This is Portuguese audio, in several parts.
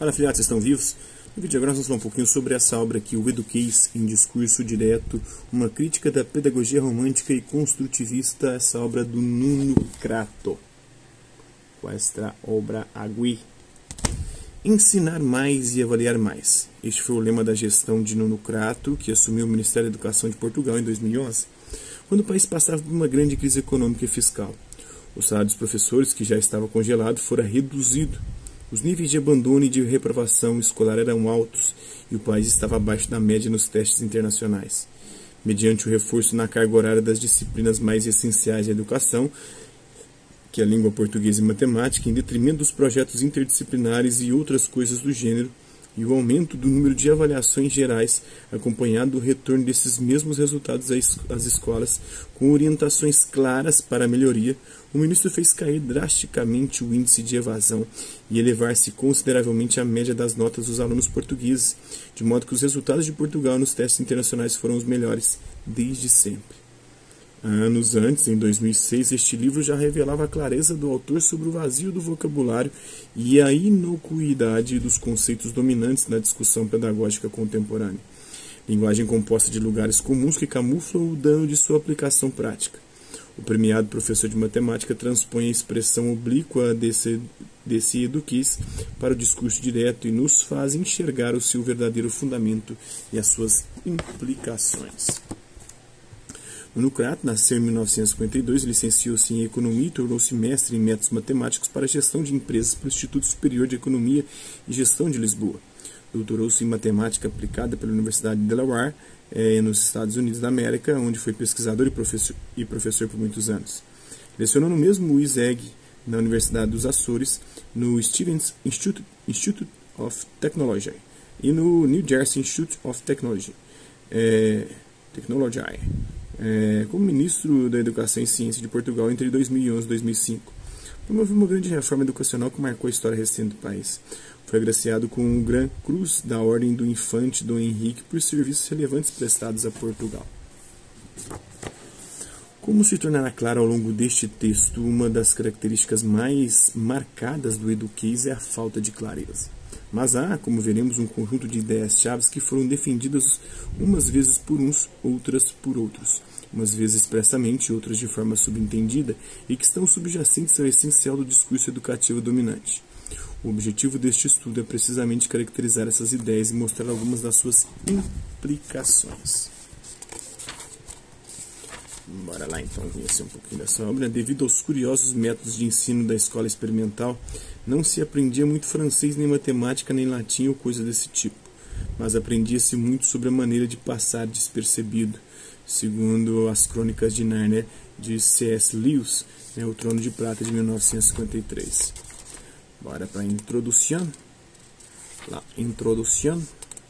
Fala, filhotes, vocês estão vivos? No vídeo agora nós vamos falar um pouquinho sobre essa obra aqui, o Educase em Discurso Direto, uma crítica da pedagogia romântica e construtivista, essa obra do Nuno Crato. Questa obra aqui. Ensinar mais e avaliar mais. Este foi o lema da gestão de Nuno Crato, que assumiu o Ministério da Educação de Portugal em 2011, quando o país passava por uma grande crise econômica e fiscal. O salário dos professores, que já estava congelado, fora reduzido. Os níveis de abandono e de reprovação escolar eram altos e o país estava abaixo da média nos testes internacionais. Mediante o reforço na carga horária das disciplinas mais essenciais da educação, que é a língua portuguesa e matemática, em detrimento dos projetos interdisciplinares e outras coisas do gênero, e o aumento do número de avaliações gerais, acompanhado do retorno desses mesmos resultados às escolas, com orientações claras para a melhoria, o ministro fez cair drasticamente o índice de evasão e elevar-se consideravelmente a média das notas dos alunos portugueses, de modo que os resultados de Portugal nos testes internacionais foram os melhores desde sempre. Anos antes, em 2006, este livro já revelava a clareza do autor sobre o vazio do vocabulário e a inocuidade dos conceitos dominantes na discussão pedagógica contemporânea. Linguagem composta de lugares comuns que camuflam o dano de sua aplicação prática. O premiado professor de matemática transpõe a expressão oblíqua desse Educase para o discurso direto e nos faz enxergar o seu verdadeiro fundamento e as suas implicações. Nuno Crato nasceu em 1952, licenciou-se em Economia e tornou-se mestre em métodos matemáticos para a gestão de empresas pelo Instituto Superior de Economia e Gestão de Lisboa. Doutorou-se em Matemática Aplicada pela Universidade de Delaware, nos Estados Unidos da América, onde foi pesquisador e professor por muitos anos. Lecionou no mesmo ISEG, na Universidade dos Açores, no Stevens Institute of Technology e no New Jersey Institute of Technology. Como ministro da Educação e Ciência de Portugal entre 2011 e 2005. Promoveu uma grande reforma educacional que marcou a história recente do país. Foi agraciado com o Gran Cruz da Ordem do Infante Dom Henrique por serviços relevantes prestados a Portugal. Como se tornará claro ao longo deste texto, uma das características mais marcadas do Educase é a falta de clareza. Mas há, como veremos, um conjunto de ideias-chave que foram defendidas umas vezes por uns, outras por outros, umas vezes expressamente, outras de forma subentendida, e que estão subjacentes ao essencial do discurso educativo dominante. O objetivo deste estudo é precisamente caracterizar essas ideias e mostrar algumas das suas implicações. Bora lá então conhecer um pouquinho dessa obra. Devido aos curiosos métodos de ensino da escola experimental, não se aprendia muito francês, nem matemática, nem latim ou coisa desse tipo, mas aprendia-se muito sobre a maneira de passar despercebido, segundo as Crônicas de Nárnia de C.S. Lewis, O Trono de Prata de 1953. Bora para a introdução. La introdução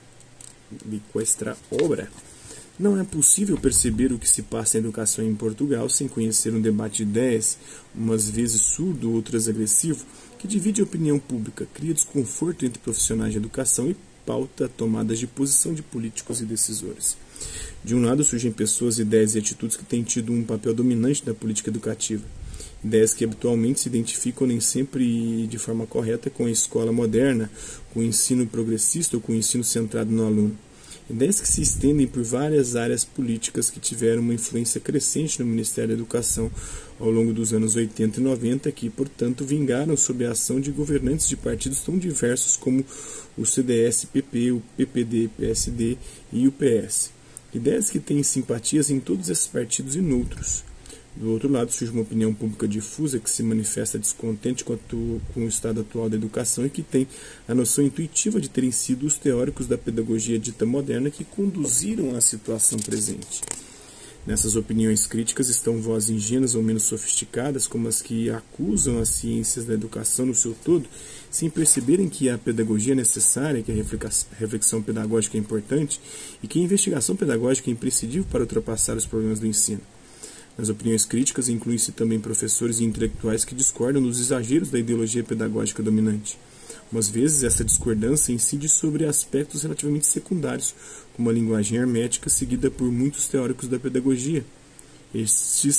de questa obra. Não é possível perceber o que se passa em educação em Portugal sem conhecer um debate de ideias, umas vezes surdo, outras agressivo, que divide a opinião pública, cria desconforto entre profissionais de educação e pauta tomadas de posição de políticos e decisores. De um lado surgem pessoas, ideias e atitudes que têm tido um papel dominante na política educativa. Ideias que habitualmente se identificam nem sempre de forma correta com a escola moderna, com o ensino progressista ou com o ensino centrado no aluno. Ideias que se estendem por várias áreas políticas que tiveram uma influência crescente no Ministério da Educação ao longo dos anos 80 e 90, que, portanto, vingaram sob a ação de governantes de partidos tão diversos como o CDS-PP, o PPD-PSD e o PS. Ideias que têm simpatias em todos esses partidos e noutros. Do outro lado, surge uma opinião pública difusa que se manifesta descontente com o estado atual da educação e que tem a noção intuitiva de terem sido os teóricos da pedagogia dita moderna que conduziram à situação presente. Nessas opiniões críticas estão vozes ingênuas ou menos sofisticadas, como as que acusam as ciências da educação no seu todo, sem perceberem que a pedagogia é necessária, que a reflexão pedagógica é importante e que a investigação pedagógica é imprescindível para ultrapassar os problemas do ensino. Nas opiniões críticas incluem-se também professores e intelectuais que discordam dos exageros da ideologia pedagógica dominante. Umas vezes essa discordância incide sobre aspectos relativamente secundários, como a linguagem hermética seguida por muitos teóricos da pedagogia. Estes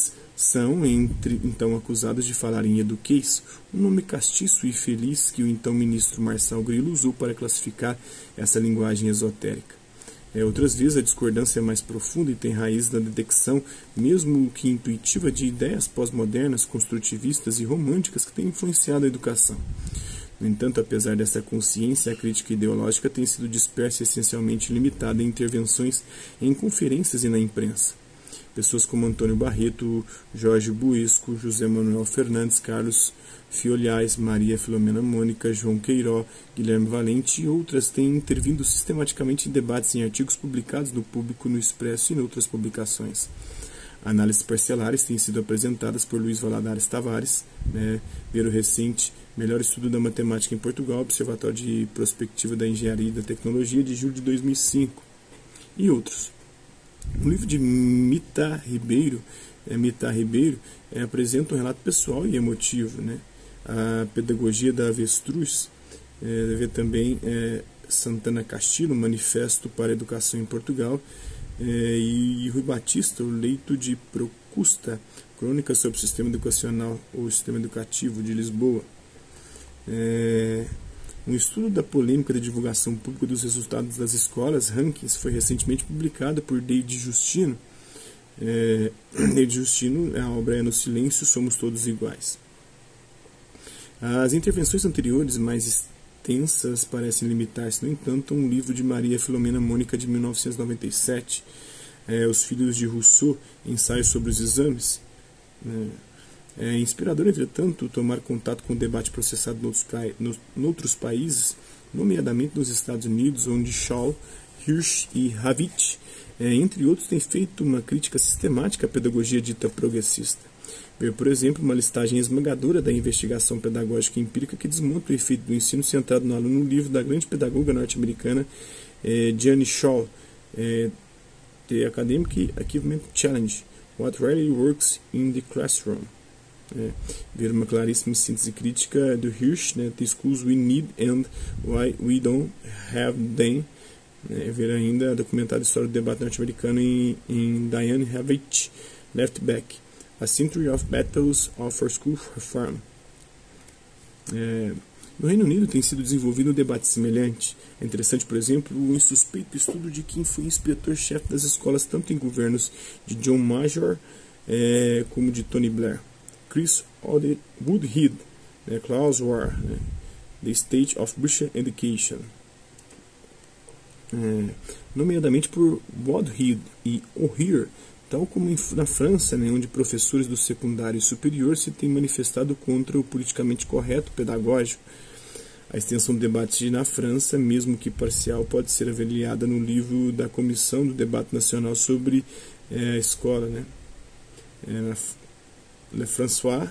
são, então acusados de falar em eduquês, um nome castiço e feliz que o então ministro Marçal Grilo usou para classificar essa linguagem esotérica. Outras vezes a discordância é mais profunda e tem raiz na detecção, mesmo que intuitiva, de ideias pós-modernas, construtivistas e românticas que têm influenciado a educação. No entanto, apesar dessa consciência, a crítica ideológica tem sido dispersa e essencialmente limitada em intervenções em conferências e na imprensa. Pessoas como Antônio Barreto, Jorge Buesco, José Manuel Fernandes, Carlos Fiolhais, Maria Filomena Mônica, João Queiró, Guilherme Valente e outras têm intervindo sistematicamente em debates em artigos publicados no Público, no Expresso e em outras publicações. Análises parcelares têm sido apresentadas por Luiz Valadares Tavares, ver o recente Melhor Estudo da Matemática em Portugal, Observatório de Prospectiva da Engenharia e da Tecnologia, de julho de 2005, e outros. O livro de Mita Ribeiro apresenta um relato pessoal e emotivo. A Pedagogia da Avestruz, vê também Santana Castilho, Manifesto para a Educação em Portugal, e Rui Batista, O Leito de Procusta, Crônica sobre o Sistema Educacional ou Sistema Educativo de Lisboa. Um estudo da polêmica da divulgação pública dos resultados das escolas, Rankings, foi recentemente publicado por Deide Justino. Deide Justino, a obra é No Silêncio, Somos Todos Iguais. As intervenções anteriores, mais extensas, parecem limitar-se, no entanto, a um livro de Maria Filomena Mônica, de 1997, Os Filhos de Rousseau, Ensaio sobre os Exames. É inspirador, entretanto, tomar contato com o debate processado em outros países, nomeadamente nos Estados Unidos, onde Shaw, Hirsch e Havich, entre outros, têm feito uma crítica sistemática à pedagogia dita progressista. Ver, por exemplo, uma listagem esmagadora da investigação pedagógica empírica que desmonta o efeito do ensino centrado no aluno no livro da grande pedagoga norte-americana Jeanne Shaw, The Academic Achievement Challenge, What Really Works in the Classroom. Ver uma claríssima síntese crítica do Hirsch, The Schools We Need and Why We Don't Have Them. Ver ainda documentário História do Debate Norte-Americano em Diane Havich, Left Back, A Century of Battles for School Reform. No Reino Unido tem sido desenvolvido um debate semelhante. É interessante, por exemplo, o insuspeito estudo de quem foi inspetor-chefe das escolas tanto em governos de John Major como de Tony Blair. Chris Woodhead, Klaus War, The State of British Education. Nomeadamente por Woodhead e O'Hear, tal como na França, onde professores do secundário e superior se têm manifestado contra o politicamente correto pedagógico. A extensão do debate na França, mesmo que parcial, pode ser avaliada no livro da Comissão do Debate Nacional sobre a Escola, Le François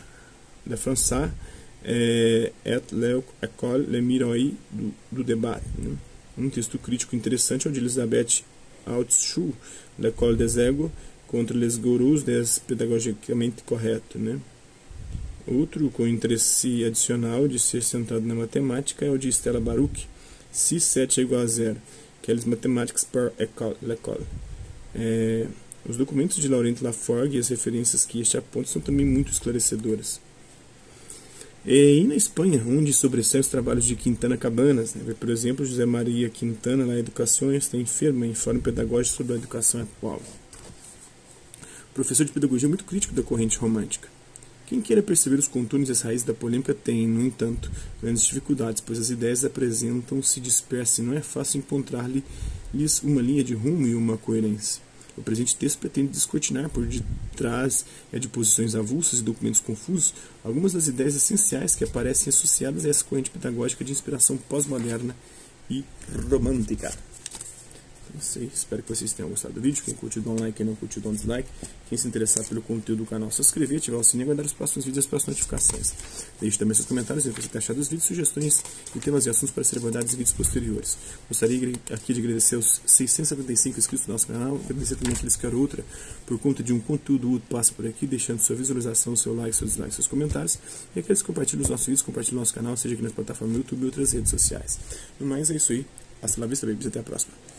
et l'école, le miroir du débat. Um texto crítico interessante é o de Elisabeth Altschul, L'école des égaux contra les gourous des pedagogicamente correto. Outro com interesse adicional de ser centrado na matemática é o de Stella Baruch, Si 7 é igual a 0, Quelles Mathematiques par l'école. Os documentos de Laurent Laforgue e as referências que este aponta são também muito esclarecedoras. E na Espanha, onde sobressaem os trabalhos de Quintana Cabanas, por exemplo, José Maria Quintana, La Educação está enferma, Informe Pedagógico sobre a Educação Atual. Professor de pedagogia muito crítico da corrente romântica. Quem queira perceber os contornos e as raízes da polêmica tem, no entanto, grandes dificuldades, pois as ideias apresentam-se dispersas e não é fácil encontrar-lhes uma linha de rumo e uma coerência. O presente texto pretende descortinar por detrás de posições avulsas e documentos confusos algumas das ideias essenciais que aparecem associadas a essa corrente pedagógica de inspiração pós-moderna e romântica. Espero que vocês tenham gostado do vídeo. Quem curtiu, dá um like. Quem não curtiu, dá um dislike. Quem se interessar pelo conteúdo do canal, se inscrever, ativar o sininho e aguardar os próximos vídeos e as próximas notificações. Deixe também seus comentários, ver o que você tem achado dos vídeos, sugestões e temas e assuntos para serem abordados em vídeos posteriores. Gostaria aqui de agradecer aos 675 inscritos do nosso canal, agradecer também aqueles que querem outra por conta de um conteúdo útil, passa por aqui, deixando sua visualização, seu like, seu dislike, seus comentários, e aqueles que compartilham os nossos vídeos, compartilham o nosso canal, seja aqui nas plataformas do YouTube e outras redes sociais. No mais, é isso aí. Hasta la vista, babies. Até a próxima.